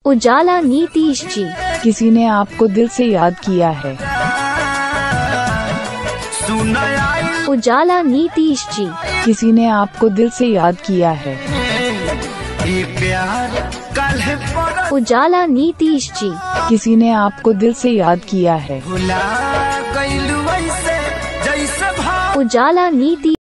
उजाला नीतीश जी। किसी ने आपको दिल से याद किया है। उजाला नीतीश जी। किसी ने आपको दिल से याद किया है। उजाला नीतीश जी। किसी ने आपको दिल से याद किया है। उजाला नीतीश